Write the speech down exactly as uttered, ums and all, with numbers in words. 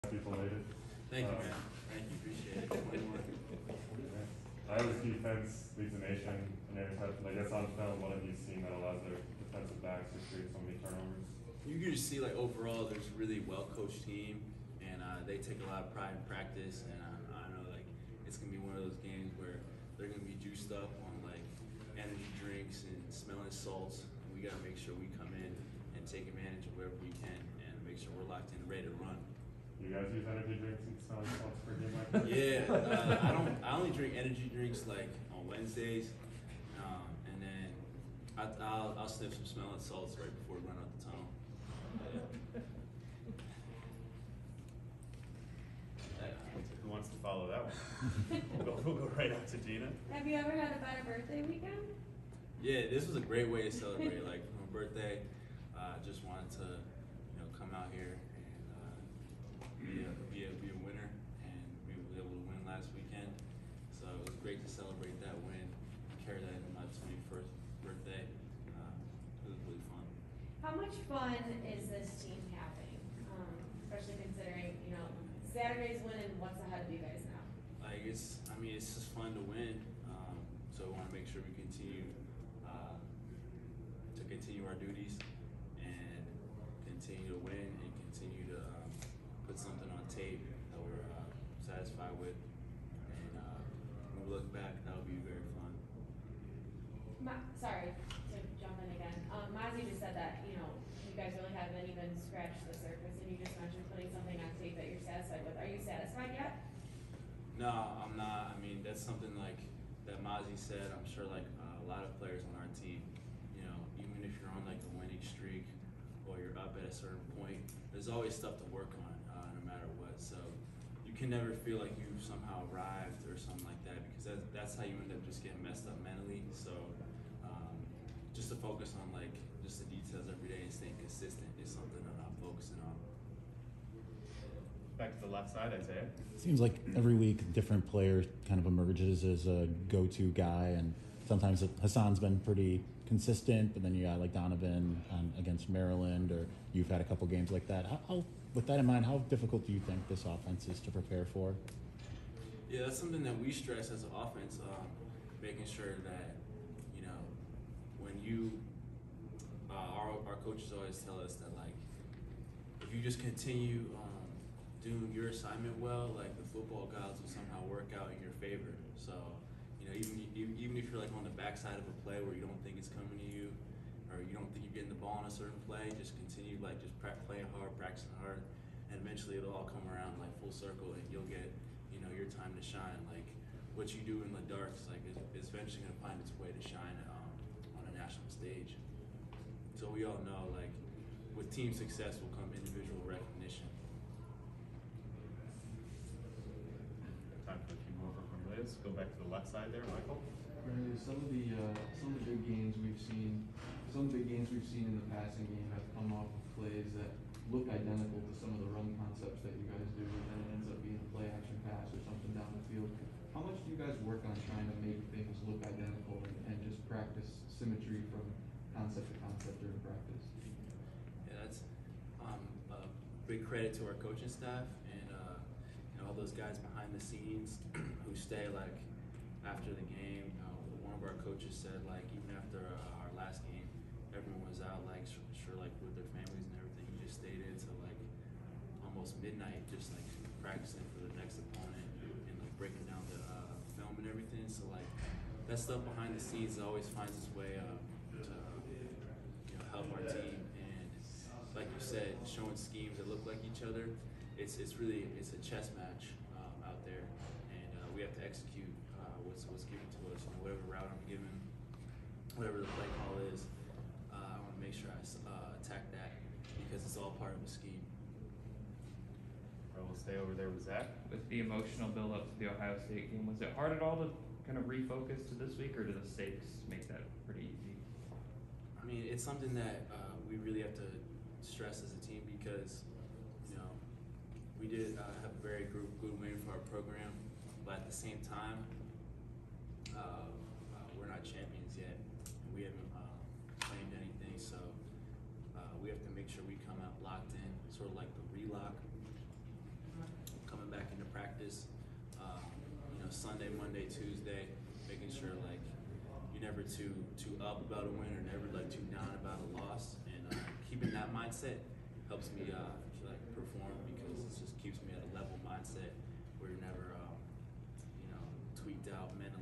People later. Thank you, Um, man. Thank you. Appreciate it. twenty-one. I was defense leads the nation, and every time, like that's on film. What have you seen that allows their defensive backs to create so many turnovers? You can just see, like, overall, there's a really well-coached team, and uh, they take a lot of pride in practice. And I, I know, like, it's gonna be one of those games where they're gonna be juiced up on like energy drinks and smelling salts. And we gotta make sure we come in and take advantage of wherever we can, and make sure we're locked in, ready to run. You guys use energy drinks and smelling salts per game like that? Yeah, uh, I don't. I only drink energy drinks like on Wednesdays, um, and then I, I'll, I'll sniff some smelling salts right before we run out the tunnel. Who wants to follow that one? we'll, go, we'll go right out to Gina. Have you ever had a better birthday weekend? Yeah, this was a great way to celebrate. Like for my birthday, I uh, just wanted to, you know, come out here and uh, be, a, be, a, be a winner, and we were able to win last weekend. So it was great to celebrate that win, carry that into my twenty-first birthday. Uh, it was really fun. How much fun is this team having? Um, especially considering, you know, Saturday's win and what's ahead of you guys now? Like it's, I mean, it's just fun to win. Um, so we want to make sure we continue uh, to continue our duties and continue to win and continue to um, put something on tape that we're uh, satisfied with. And uh, when we look back, that'll be very fun. Ma- sorry to jump in again. Um, Mozzie just said that, you know, you guys really haven't even scratched the surface, and you just mentioned putting something on tape that you're satisfied with. Are you satisfied yet? No, I'm not. I mean, that's something like that Mozzie said. I'm sure like uh, a lot of players on our team, you know, even if you're on like a winning streak or you're up at a certain point, there's always stuff to work on, uh, no matter what. So you can never feel like you've somehow arrived or something like that, because that's, that's how you end up just getting messed up mentally. So um, just to focus on like just the details every day and staying consistent is something that I'm focusing on. Back to the left side, Isaiah. Seems like every week a different player kind of emerges as a go-to guy, and sometimes Hassan's been pretty consistent, but then you got like Donovan um, against Maryland, or you've had a couple games like that. How, how, with that in mind, how difficult do you think this offense is to prepare for? Yeah, that's something that we stress as an offense, um, making sure that, you know, when you, uh, our, our coaches always tell us that, like, if you just continue um, doing your assignment well, like the football gods will somehow work out in your favor. So, you know, even even, even if you're like on the backside of a play where you don't think it's coming to you, or you don't think you're getting the ball on a certain play, just continue like just pra- playing hard, practicing hard, and eventually it'll all come around like full circle, and you'll get, you know, your time to shine. Like what you do in the dark is like it's eventually gonna find its way to shine um, on a national stage. So we all know, like, with team success will come individual recognition. Time for a few more for Cornelius. Go back to the left side there, Michael. Cornelius, some of the uh, some of the big gains we've seen, some of the big gains we've seen in the passing game have come off of plays that look identical to some of the run concepts that you guys do, and then it ends up being a play action pass or something down the field. How much do you guys work on trying to make things look identical and, and just practice symmetry from concept to concept during practice? Yeah, that's um, a big credit to our coaching staff and uh, you know, all those guys behind the scenes who stay like after the game. Uh, one of our coaches said like even after uh, our last game, everyone was out like sure, sure like with their families and everything. You just stayed in till like almost midnight, just like practicing for the next opponent and like breaking down the uh, film and everything. So like that stuff behind the scenes always finds its way uh, to you know, help our team. And like you said, showing schemes that look like each other, it's it's really it's a chess match um, out there, and uh, we have to execute uh, what's what's given to us. You know, whatever route I'm given, whatever the play call is, uh, I want to make sure I uh, attack that because it's all part of the scheme. Or we'll stay over there with Zach. With the emotional build up to the Ohio State game, was it hard at all to kind of refocus to this week, or do the stakes make that pretty easy? I mean, it's something that uh, we really have to stress as a team because, you know, we did uh, have a very good, good win for our program, but at the same time, uh, uh, we're not champions yet, and we haven't uh, claimed anything, so uh, we have to make sure we come out locked in, sort of like the relock. practice. Um, you know, Sunday, Monday, Tuesday, making sure like you're never too too up about a win or never like too down about a loss, and uh, keeping that mindset helps me uh, like perform because it just keeps me at a level mindset where you're never um, you know tweaked out mentally.